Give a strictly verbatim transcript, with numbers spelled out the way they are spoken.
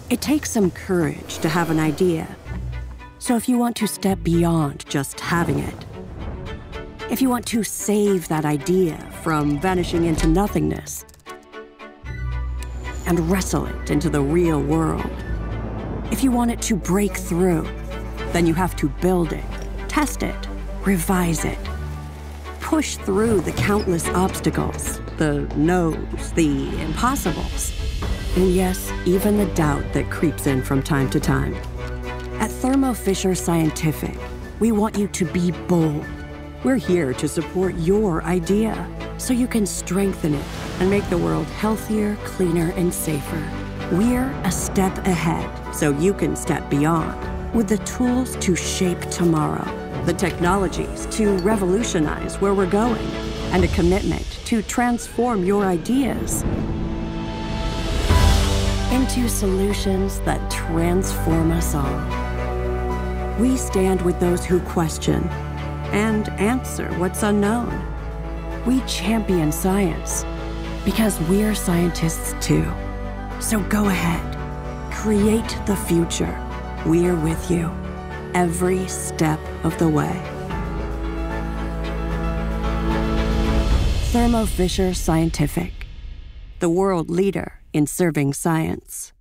It takes some courage to have an idea. So if you want to step beyond just having it, if you want to save that idea from vanishing into nothingness and wrestle it into the real world, if you want it to break through, then you have to build it, test it, revise it, push through the countless obstacles, the no's, the impossibles, and yes, even the doubt that creeps in from time to time. At Thermo Fisher Scientific, we want you to be bold. We're here to support your idea so you can strengthen it and make the world healthier, cleaner, and safer. We're a step ahead so you can step beyond with the tools to shape tomorrow, the technologies to revolutionize where we're going, and a commitment to transform your ideas into solutions that transform us all. We stand with those who question and answer what's unknown. We champion science because we're scientists too. So go ahead, create the future. We're with you every step of the way. Thermo Fisher Scientific, the world leader in serving science.